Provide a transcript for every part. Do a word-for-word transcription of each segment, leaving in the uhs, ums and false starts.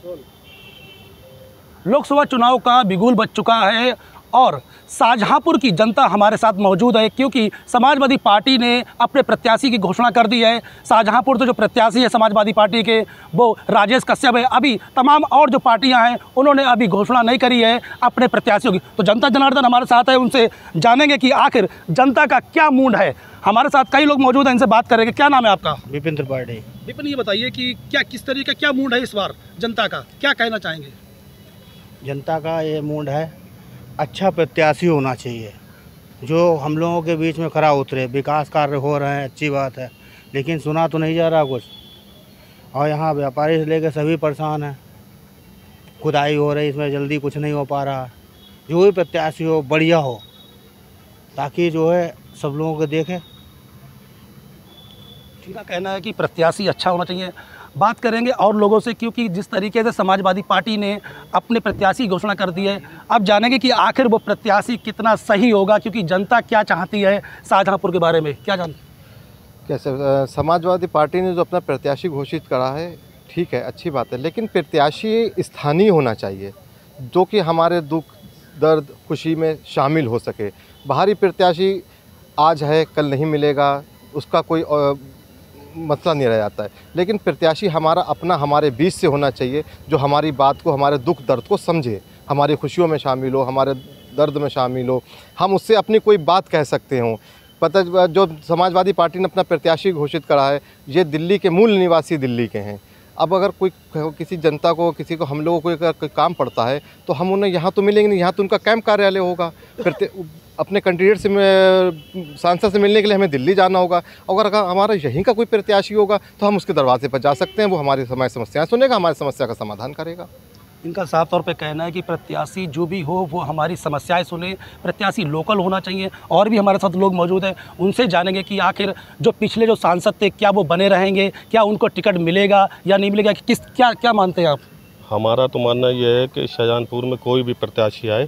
लोकसभा चुनाव का बिगुल बज चुका है और शाहजहांपुर की जनता हमारे साथ मौजूद है, क्योंकि समाजवादी पार्टी ने अपने प्रत्याशी की घोषणा कर दी है। शाहजहांपुर तो जो प्रत्याशी है समाजवादी पार्टी के वो राजेश कश्यप है। अभी तमाम और जो पार्टियां हैं उन्होंने अभी घोषणा नहीं करी है अपने प्रत्याशियों की। तो जनता जनार्दन हमारे साथ है, उनसे जानेंगे कि आखिर जनता का क्या मूड है। हमारे साथ कई लोग मौजूद हैं, इनसे बात करेंगे। क्या नाम है आपका? विपिन त्रिपाठी। विपिन, ये बताइए कि क्या किस तरीके का क्या मूड है इस बार जनता का, क्या कहना चाहेंगे? जनता का ये मूड है, अच्छा प्रत्याशी होना चाहिए जो हम लोगों के बीच में खरा उतरे। विकास कार्य हो रहे हैं, अच्छी बात है, लेकिन सुना तो नहीं जा रहा कुछ। और यहाँ व्यापारी से लेकर सभी परेशान हैं। खुदाई हो रही, इसमें जल्दी कुछ नहीं हो पा रहा। जो भी प्रत्याशी हो बढ़िया हो, ताकि जो है सब लोगों को देखें। इनका कहना है कि प्रत्याशी अच्छा होना चाहिए। बात करेंगे और लोगों से, क्योंकि जिस तरीके से समाजवादी पार्टी ने अपने प्रत्याशी घोषणा कर दी है, अब जानेंगे कि आखिर वो प्रत्याशी कितना सही होगा, क्योंकि जनता क्या चाहती है शाहजहांपुर के बारे में। क्या जानते? कैसे समाजवादी पार्टी ने जो अपना प्रत्याशी घोषित करा है, ठीक है, अच्छी बात है, लेकिन प्रत्याशी स्थानीय होना चाहिए जो कि हमारे दुख दर्द खुशी में शामिल हो सके। बाहरी प्रत्याशी आज है कल नहीं मिलेगा, उसका कोई मसला नहीं रह जाता है, लेकिन प्रत्याशी हमारा अपना हमारे बीच से होना चाहिए, जो हमारी बात को, हमारे दुख दर्द को समझे, हमारी खुशियों में शामिल हो, हमारे दर्द में शामिल हो, हम उससे अपनी कोई बात कह सकते हों। पता जो समाजवादी पार्टी ने अपना प्रत्याशी घोषित करा है, ये दिल्ली के मूल निवासी दिल्ली के हैं। अब अगर कोई किसी जनता को, किसी को, हम लोगों को कोई, कोई काम पड़ता है तो हम उन्हें यहाँ तो मिलेंगे नहीं, यहाँ तो उनका कैंप कार्यालय होगा। फिर अपने कैंडिडेट से, सांसद से मिलने के लिए हमें दिल्ली जाना होगा। अगर अगर हमारा यहीं का कोई प्रत्याशी होगा तो हम उसके दरवाजे पर जा सकते हैं, वो हमारी हमारी समस्याएं सुनेगा, हमारी समस्या का समाधान करेगा। इनका साफ तौर पे कहना है कि प्रत्याशी जो भी हो वो हमारी समस्याएं सुने, प्रत्याशी लोकल होना चाहिए। और भी हमारे साथ लोग मौजूद हैं, उनसे जानेंगे कि आखिर जो पिछले जो सांसद थे क्या वो बने रहेंगे, क्या उनको टिकट मिलेगा या नहीं मिलेगा, किस क्या क्या मानते हैं आप? हमारा तो मानना ये है कि शाहजहांपुर में कोई भी प्रत्याशी आए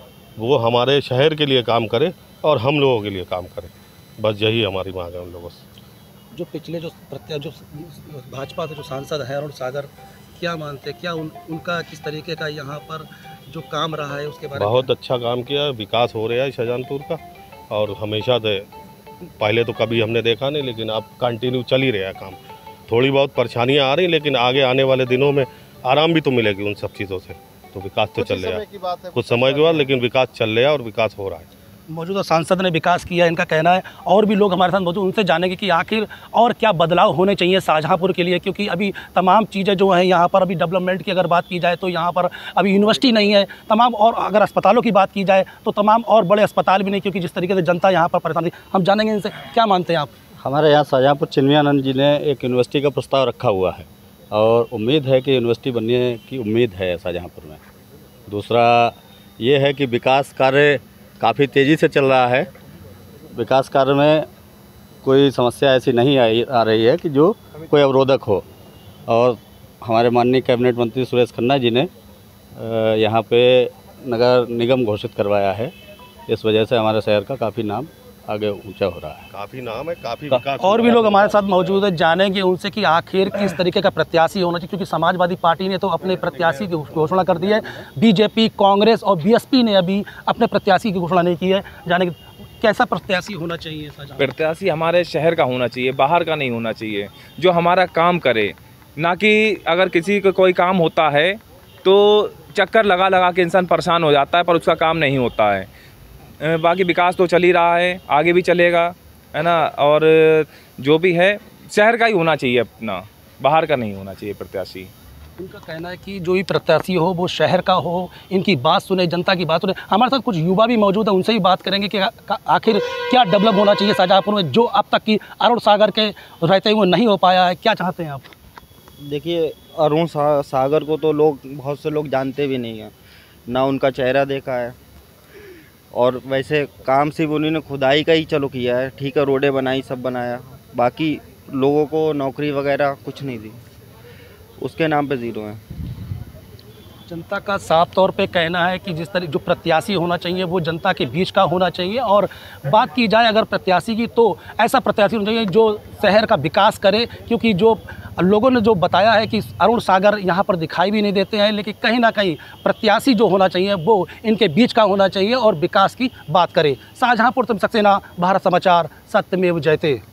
वो हमारे शहर के लिए काम करे और हम लोगों के लिए काम करे, बस यही हमारी मांग है उन लोगों से। जो पिछले जो प्रत्या जो भाजपा के जो सांसद हैं अरुण सागर, क्या मानते हैं, क्या उन, उनका किस तरीके का यहाँ पर जो काम रहा है उसके बारे में? बहुत अच्छा काम किया, विकास हो रहा है शाहजहांपुर का, और हमेशा से, पहले तो कभी हमने देखा नहीं, लेकिन अब कंटिन्यू चल ही रहा है काम। थोड़ी बहुत परेशानियाँ आ रही, लेकिन आगे आने वाले दिनों में आराम भी तो मिलेगी उन सब चीज़ों से। तो विकास तो चल रहा है कुछ समय के बाद, लेकिन विकास चल रहा है और विकास हो रहा है। मौजूदा सांसद ने विकास किया, इनका कहना है। और भी लोग हमारे साथ मौजूद, उनसे जानेंगे कि आखिर और क्या बदलाव होने चाहिए शाहजहांपुर के लिए, क्योंकि अभी तमाम चीज़ें जो हैं यहाँ पर, अभी डेवलपमेंट की अगर बात की जाए तो यहाँ पर अभी यूनिवर्सिटी नहीं है, तमाम, और अगर अस्पतालों की बात की जाए तो तमाम और बड़े अस्पताल भी नहीं, क्योंकि जिस तरीके से जनता यहाँ पर परेशान थी। हम जानेंगे इनसे, क्या मानते हैं आप? हमारे यहाँ शाहजहांपुर चिन्मयानंद जी ने एक यूनिवर्सिटी का प्रस्ताव रखा हुआ है और उम्मीद है कि यूनिवर्सिटी बनने की उम्मीद है शाहजहांपुर में। दूसरा ये है कि विकास कार्य काफ़ी तेज़ी से चल रहा है। विकास कार्य में कोई समस्या ऐसी नहीं आई आ रही है कि जो कोई अवरोधक हो। और हमारे माननीय कैबिनेट मंत्री सुरेश खन्ना जी ने यहाँ पे नगर निगम घोषित करवाया है। इस वजह से हमारे शहर का काफ़ी नाम आगे ऊंचा हो रहा है, काफ़ी नाम है, काफ़ी विकास। और भी लोग हमारे साथ मौजूद है, जानेंगे उनसे कि आखिर किस तरीके का प्रत्याशी होना चाहिए, क्योंकि समाजवादी पार्टी ने तो अपने प्रत्याशी की घोषणा कर दी है। बीजेपी, कांग्रेस और बीएसपी ने अभी अपने प्रत्याशी की घोषणा नहीं की है। जानेंगे कैसा प्रत्याशी होना चाहिए। प्रत्याशी हमारे शहर का होना चाहिए, बाहर का नहीं होना चाहिए, जो हमारा काम करे, ना कि अगर किसी को कोई काम होता है तो चक्कर लगा लगा के इंसान परेशान हो जाता है, पर उसका काम नहीं होता है। बाकी विकास तो चल ही रहा है, आगे भी चलेगा, है ना। और जो भी है शहर का ही होना चाहिए अपना, बाहर का नहीं होना चाहिए प्रत्याशी। उनका कहना है कि जो भी प्रत्याशी हो वो शहर का हो, इनकी बात सुने, जनता की बात सुने। हमारे साथ कुछ युवा भी मौजूद है, उनसे भी बात करेंगे कि आखिर क्या डेवलप होना चाहिए शाहजहांपुर में, जो अब तक की अरुण सागर के रहते हुए नहीं हो पाया है। क्या चाहते हैं आप? देखिए, अरुण सा, सागर को तो लोग, बहुत से लोग जानते भी नहीं हैं, ना उनका चेहरा देखा है। और वैसे काम सिर्फ उन्होंने खुदाई का ही चलो किया है, ठीक है, रोडें बनाई, सब बनाया, बाकी लोगों को नौकरी वगैरह कुछ नहीं दी, उसके नाम पे ज़ीरो है। जनता का साफ तौर पे कहना है कि जिस तरह जो प्रत्याशी होना चाहिए वो जनता के बीच का होना चाहिए। और बात की जाए अगर प्रत्याशी की, तो ऐसा प्रत्याशी होना चाहिए जो शहर का विकास करे, क्योंकि जो लोगों ने जो बताया है कि अरुण सागर यहाँ पर दिखाई भी नहीं देते हैं, लेकिन कहीं ना कहीं प्रत्याशी जो होना चाहिए वो इनके बीच का होना चाहिए और विकास की बात करे। शाहजहाँपुर से सक्सेना, भारत समाचार, सत्यमेव जयते।